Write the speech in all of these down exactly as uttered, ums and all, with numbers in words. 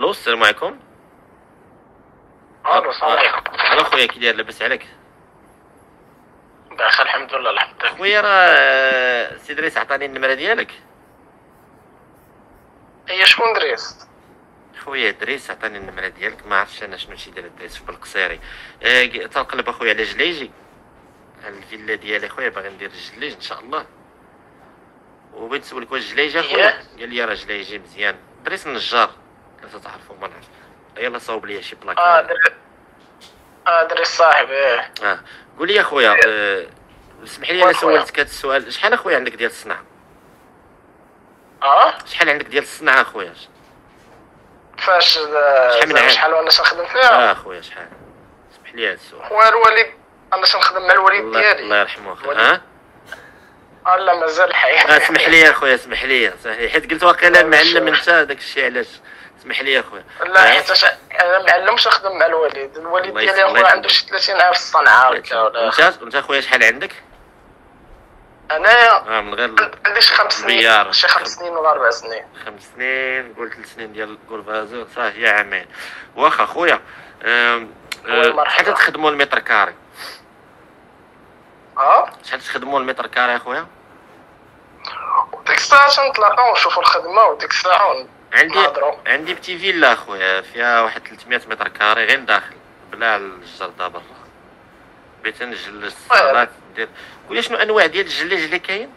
الو السلام عليكم. الو السلام عليكم. الو خويا كي داير لاباس عليك؟ بخير الحمد لله الحمد لله. خويا راه سي دريس عطاني النمره ديالك. هي شكون دريس؟ خويا دريس عطاني النمره ديالك، ما عرفتش انا شنو شي داير دريس في بالقصيري. أه تنقلب اخويا على جليجي، على الفيلا ديالي خويا، باغي ندير الجليج ان شاء الله. وبغيت نسولك واش جليجه خويا؟ قال لي راه جليجي مزيان. دريس النجار كنت تعرفو ما نعرف. يلا صاوب لي شي بلاكه. اه در... اه دريس صاحبي. اه اه قول لي اخويا، أه اسمح لي انا سولتك هذا السؤال، شحال اخويا عندك ديال الصنعه؟ اه شحال عندك ديال الصنعه اخويا؟ فاش شحال من عام؟ شحال وانا تنخدم فيها؟ اه اخويا شحال؟ اسمح لي هذا السؤال. خويا الوالد انا تنخدم مع الوالد الله, ديالي. الله يرحمه اخويا. ها اه لا مازال حي. اه اسمح لي اخويا، اسمح لي اسمح لي حيت قلت واقيلا معلم انت داك الشيء علاش. اسمح لي اخويا. لا حيت انا معلمش نخدم مع الوالد، الوالد ديالي اخويا عنده شي ثلاثين عام في الصنعه هكا ولا. انت انت اخويا شحال عندك؟ انايا اه من غير عندي شي خمس سنين، شي خمس سنين ولا اربع سنين. خمس سنين قول ثلاث سنين ديال قول فازو صافي يا عامين. واخا خويا شحال تخدموا المتر كاري؟ اه شحال تخدموا المتر كاري اخويا؟ ديك الساعه تنطلقوا ونشوفوا الخدمه وديك الساعه عندي عندي بتي فيلا اخويا فيها واحد ثلاثمية متر كاري غير داخل بلا الجرده برا. بغيت نجلج الصالات ندير. قول لي شنو انواع ديال الجلاج اللي كاين؟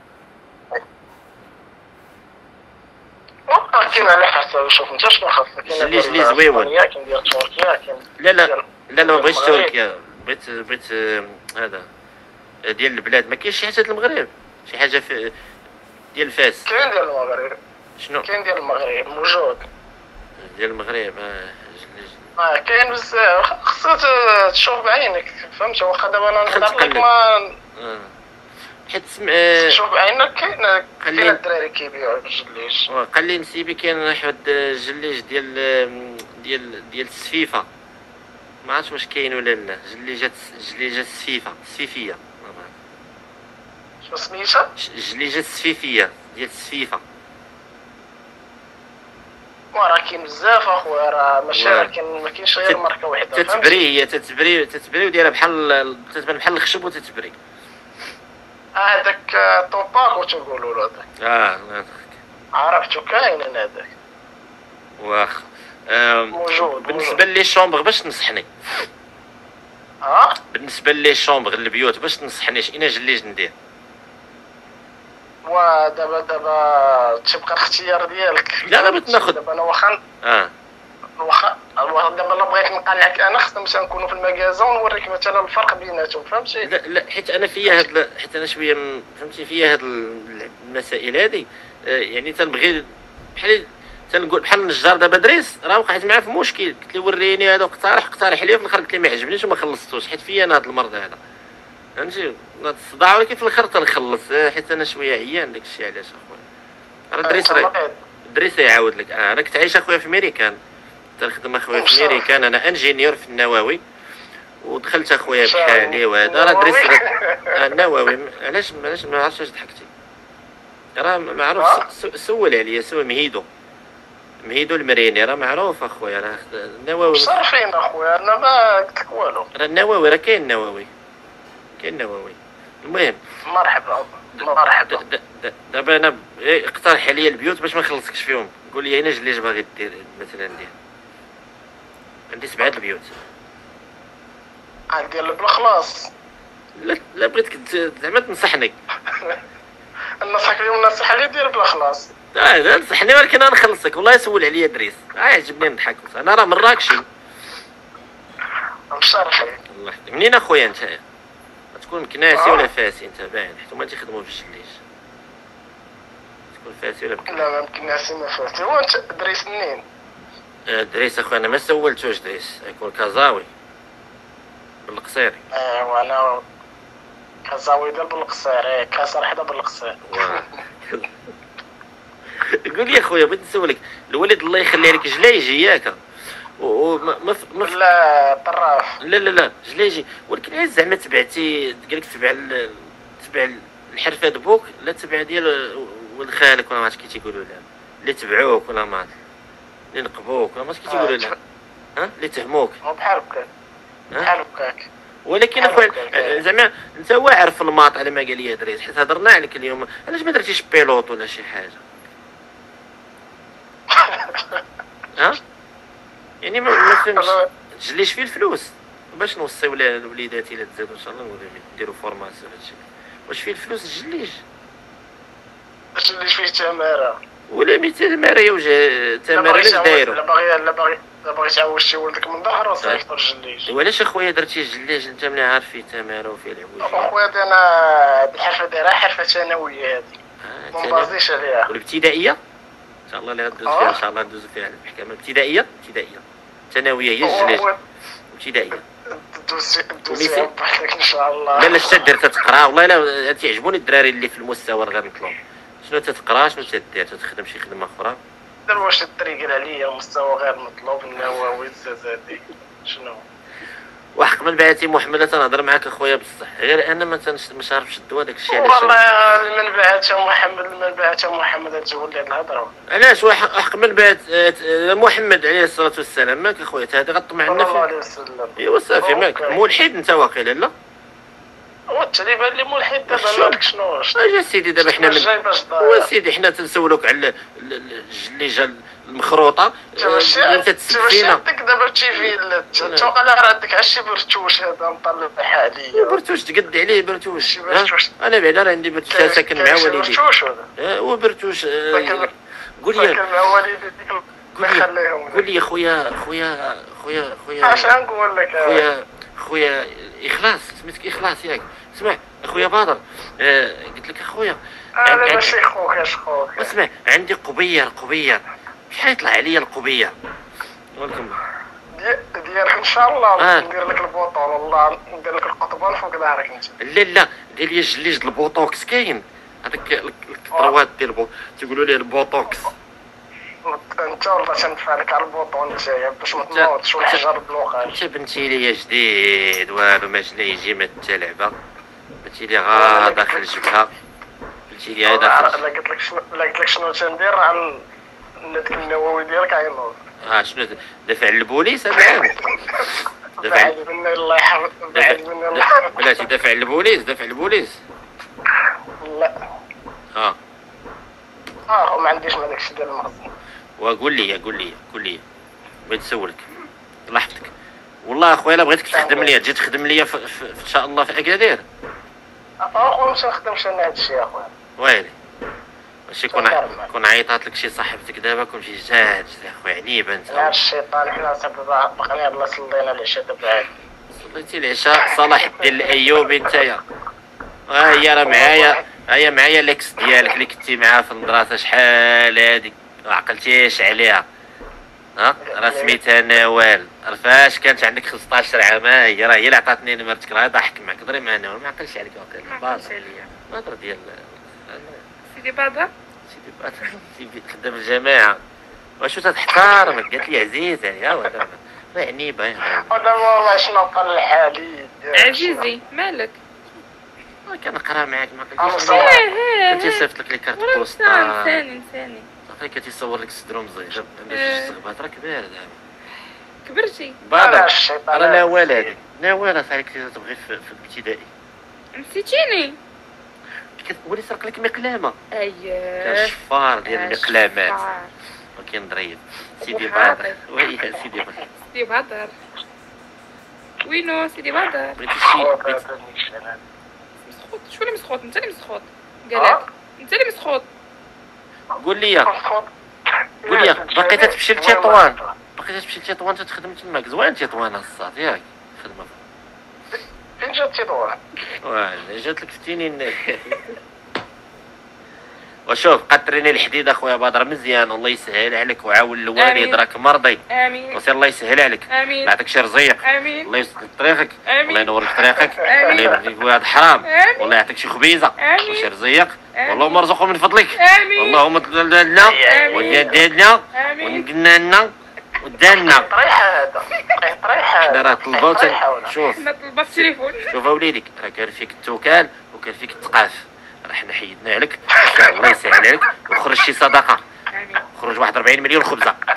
كاين على حسب. شوف انت شنو خاصك. كاين الجلاج اللي زويون. كاين ديال تركيا كاين. لا لا لا لا ما بغيتش تركيا، بغيت بغيت هذا ديال البلاد. ما كاينش شي حاجه ديال المغرب؟ شي حاجه في ديال فاس؟ كاين ديال المغرب. شنو كاين ديال المغرب موجود ديال المغرب؟ اه جلاج اه كاين بزاف. خصك تشوف بعينك فهمت. واخا دابا انا نهضر لك ما اه حيت سمع تشوف بعينك. كاين كاين الدراري كيبيعوا الجليج. قال لي نسيبي كاين واحد الجليج ديال ديال ديال السفيفه، ما عرفتش واش كاين ولا لا. جليجات جليجات السفيفه السفيفيه شنو سميتها؟ جليجات السفيفيه ديال السفيفه. وراه كاين بزاف اخويا، راه ماشي راه كاين ما كاينش غير ماركه وحده. تتبري هي تتبري تتبري ودايره بحال تتبان بحال الخشب وتتبري. هذاك طوباكو تنقولوا له هذاك. اه عرفتو كاين انا هذاك. واخا موجود. بالنسبه لي شومبر باش تنصحني؟ اه بالنسبه لي شومبر البيوت باش تنصحني اين جليج ندير؟ ودابا دابا تبقى الاختيار ديالك. لا لا بغيت ناخذ دابا انا واخا اه واخا دابا الا بغيت نقنعك انا خصنا مثلا نكونوا في المكازا ونوريك مثلا الفرق بيناتهم فهمتي. لا لا حيت انا فيا هاد حيت انا شويه فهمتي فيا هاد المسائل هادي. يعني تنبغي بحال تنقول بحال النجار دابا دريس راه وقعت معاه في مشكل. قلت له وريني هذا اقترح اقترح لي، في الاخر قلت لي ما عجبنيش وما خلصتوش حيت فيا انا هاد المرض هذا فهمتي. هاد الصداع ولكن في الاخر تنخلص حيت انا شويه عيان. داك الشيء علاش اخويا راه دريس راه دريس يعاود لك. اه انا كنت عايش اخويا في ميريكان، تنخدم اخويا في ميريكان. انا انجينيور في النووي ودخلت اخويا بحالي وهذا راه دريس النووي. علاش علاش ما عرفتش واش ضحكتي؟ راه معروف. سول عليا سول مهيدو مهيدو المريني راه معروف اخويا. راه النووي صارفين اخويا انا ما قلت لك والو. راه النووي راه كاين النووي كاين النووي. المهم مرحبا مرحبا. دابا انا اقترح عليا البيوت باش ما نخلصكش فيهم. قول لي اين جليج باغي دير مثلا ندير؟ عندي سبعه البيوت. ديال بالخلاص. لا لا بغيتك زعما تنصحني. ننصحك اليوم نصيحه اللي دير بالخلاص. اه لا نصحني ولكن انا نخلصك. والله يسول عليا دريس اه عجبني نضحك. انا راه مراكشي. مشرفين. الله يحفظك. منين اخويا انت؟ تكون مكناسي ولا فاسي انت باين حيت هما تيخدموا في الجليج. تكون فاسي ولا مكناسي؟ لا ما مكناسي ما فاسي. هو انت دريس منين؟ آه دريس اخويا انا ما سولتوش. دريس يكون كازاوي بالقصيري. ايوا انا كازاوي ديال بالقصير. كاسر حدا بالقصير. قول لي اخويا بغيت نسولك الوالد الله يخلي لك جلايجي ياك وما ما ما لا طراف. لا لا لا جلايجي ولكن علاش زعما تبعتي قال لك تبع تبع الحرفه بوك لا تبع ديال ولد خالك ولا ما عرفتش كي تيقولوا لها اللي تبعوك ولا ما عرفت اللي نقبوك ما كي تيقولوا لا ها اللي تهموك هو بحال هكاك ها بحال هكاك. ولكن اخويا زعما انت واعر في الماط على ما قال لي دريس، حيت هضرنا عليك اليوم، علاش ما درتيش بيلوط ولا شي حاجه؟ ها يعني ما ما فهمتش تجليش فيه الفلوس باش نوصيو لوليداتي الا تزادوا ان شاء الله نقولوا نديروا فورماسيون هادشي، واش فيه الفلوس تجليش باش اللي فيه تماره ولا ميتين ماريا وجا تماره علاش دايرو؟ لا باغي لا باغي لا باغي تعوج شي ولدك من ظهر وصافي ترجع ليش. وعلاش اخويا درتي جلاج انت ملي عارف فيه تماره وفيه العوج؟ اخويا انا هاد الحرفه دايرها حرفه ثانويه هادي ما مبازيش عليها. والابتدائيه ان شاء الله اللي غدوز فيها ان شاء الله ندوزو فيها المحكمه. ابتدائيه ابتدائيه ثانويه هي الجلاج ابتدائيه دوزي دوزي بحالك ان شاء الله. لا لا اش تدير تتقرا والله الا تيعجبوني الدراري اللي في المستوى غنطلب. شنو تتقرا شنو تدير تخدم شي خدمه اخرى؟ دابا واش الطريق عليا مستوى غير مطلوب النووي الزازاتي شنو؟ وحق من بعتي محمد تنهضر معاك اخويا بصح غير انا ما تنش ما شارفش الدواء داك الشيء علاش والله من بعت محمد من بعت محمد تقول لي هاد الهضره علاش وحق من بعت محمد عليه الصلاه والسلام ماك اخويا هذا غطمع لنا صلى الله عليه وسلم. ايوا صافي ماك ملحد انت واقيلا لا هو التعريف اللي ملحد دابا مالك شنو اجا سيدي دابا حنا هو سيدي حنا تنسولوك على الجليجه المخروطه انت تسفينا دابا تشي توقع راه عندك عشي برتوش هذا مطلع حاليا برتوش تقد عليه برتوش انا بعدا راه عندي برتوش ساكن مع والدي هو برتوش قول لي مع والدي قول لي خويا خويا خويا خويا اش غنقول لك خويا خويا اخلاص سميتك اخلاص ياك اسمع اخويا بدر آه قلت لك اخويا انا ماشي خوك اش خوك اسمع عندي قبير قبير شحال يطلع عليا القبير ولكم ديالك ان شاء الله ندير لك البوطون والله ندير لك القطبان فوق ظهرك انت. لا لا دير لي جليج البوطوكس كاين هذاك الكطروات ديال البو تيقولوا ليه البوطوكس انت والله تنفع لك على البوطون نتايا باش ما تنوضش والحجر بلوقاش. انت بنتي ليا جديد والو ما جنا يجي ما تلعبه بنتي لي غا داخل الجبهه بنتي لي داخل. لا قلت لك شنو لا قلت لك شنو تندير على داك النووي ديالك عينوض. اه شنو دافع البوليس هذا دافع مني الله يحفظ بعد مني الله يحفظ. بلاتي دافع البوليس دافع البوليس لا اه اه ما عنديش ما داكشي ديال المخزن. وقول لي قول لي قول لي بغيت نسولك الله يحفظك والله اخويا الا بغيتك تخدم ليا تجي تخدم ليا في, في, في ان شاء الله في اكادير. اخويا مش نخدمش انا هادشي اخويا ويلي ماشي كون كون عيطات لك شي صاحبتك دابا كنتي جاهد اخويا عنيبه انت. لا الشيطان حنا صافي باقيين يلاه صلينا العشاء دابا عاد صليتي العشاء صلاح الدين الايوبي نتايا. ها هي راه معايا ها هي معايا ليكس ديالك اللي كنتي معاها في المدرسه شحال هادي ما عقلتيش عليها ها راه سميتها نوال راه فاش كانت عندك خمسطاش عام هي راه هي اللي عطاتني نمرتك راه ضحك معك هضري مع نوال ما عقلش عليك واقيلا. ما عقلش عليا الهضره ديال سيدي بدر سيدي بدر سيدي خدام الجماعه واشو تتحتارمك قالت لي عزيز يعني ها دابا راه عنيبه ودابا والله شنو قال الحالي عزيزي مالك كنقرا معاك ما قلتيش اه كنتي صيفط لك لي كارت بوستال نساني نساني صافي كتيصور لك السدروم صغير باش الزغبات راه كبير دابا كبرتي بدر راه نوال هادي نوال صاحبي كنتي تبغي في الابتدائي نسيتيني ولي سرق لك مقلامه اييه كان شفار ديال المقلامات ولكن ظريف سيدي بدر وي سيدي بدر سيدي بدر وينو سيدي بدر بغيتي شي مسخوط شو اللي مسخوط انت اللي مسخوط قالك انت اللي مسخوط قول لي قول لي باقي تتمشي لتطوان باقي تمشي لتطوان تخدم تماك زوين تطوان الصاد ياك خدمه فين جات تطوان واه جات لك في تينين وشوف قطريني الحديد اخويا بدر مزيان الله يسهل عليك وعاون الوالد راك مرضي امين وسير الله يسهل عليك امين يعطيك شي رزيق امين الله يسلك طريقك امين الله ينور لك طريقك امين الله يبارك ولاد حرام امين والله يعطيك شي خبيزه امين وشي رزيق امين والله مرزقهم من فضلك امين اللهم تدل لنا امين وديالنا امين ونقلنا لنا ودالنا طريحه هذا طريحه حنا راه طلبوا شوف حنا طلبات التليفون شوف اوليدك راه كان فيك التوكال وكان فيك الثقاف راه حنا حيدنا عليك الله يسهل عليك وخرج شي صدقه امين خرج واحد أربعين مليون خبزه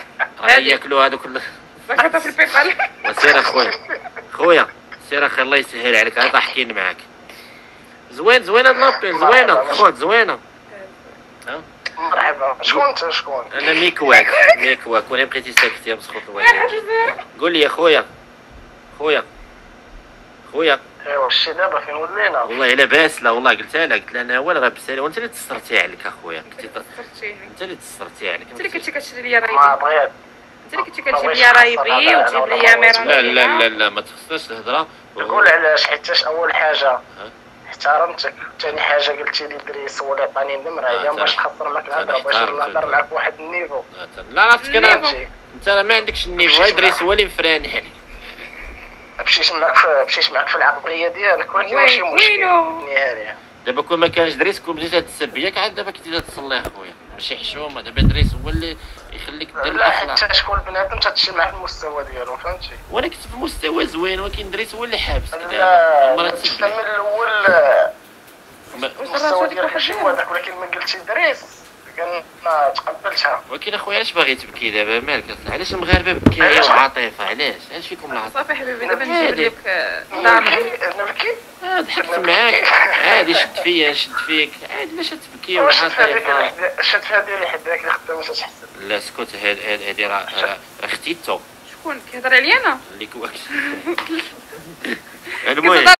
هادي. ياكلوا هذوك ال- ذكرتها في البيقال. وسير اخويا خويا سير اخي الله يسهل عليك انا ضاحكين معاك زوين زوينه لابين زوينه خوت زوينه مرحبا. شكون انت شكون؟ انا ميكواك ميكواك ولا بقيتي ساكت يا مسخوط الوالد قول لي يا خويا خويا خويا ايوا الشي دابا فين ولينا؟ والله الا باس لا والله قلتها لها قلت لها انا ولا غنبسالي وانت اللي تسترتي عليك اخويا قلتي ط- صرتيني. انت اللي تسترتي عليك انت اللي كنتي كتشري ليا ما رايبي. بغيت. انت اللي كنتي كتجيب ليا رايبي وتجيب ليا ميرون. لا لا لا لا ما تخصناش الهضره نقول علاش حيتاش اول حاجه احترمتك، ثاني حاجه قلتي لي دريس هو اللي عطاني النمره هي آه، باش تمام. نخسر معك الهضره باش تنحترم نهضر في- معك بواحد النيفو. لا عرفتك انا فهمتي؟ انت راه ما عندكش النيفو ادريس هو اللي مفراني عليك مشيت معك في مشيت معك في العقليه ديالك ولكن ماشي وين- مشكل وينو؟ نهائيا. دابا كون ما كانش دريس كون بديتي تسب ياك عاد دابا كنتي تصلي اخويا ماشي حشومه دابا دريس هو اللي يخليك دير لا الاخلاق حتى شكون بنادم تمشي مع المستوى ديالو فهمتي. وانا كنت في مستوى زوين ولكن دريس هو اللي حابسك لا دابا مرة انت تسب من الاول ما- المستوى ديالك ماشي هو هذاك، ولكن من قلتي دريس كان ما تقبلتها. ولكن اخويا علاش باغي تبكي دابا مالك علاش المغاربه بكايه وعاطفه علاش علاش فيكم العاطفه صافي حبيبي دابا هادي. نجيب لك دار. نبكي نبكي آه، ضحكت معاك عادي شد فيا نشد فيك عادي لاش تبكي واش الشات ديالي وعاطفه حدا الشات ديالي حداك اللي خدامه تحسن. لا سكوت هاد هاد هادي راه راه راه ختيتو شكون كيهضر عليا انا؟ اللي كواكس المهم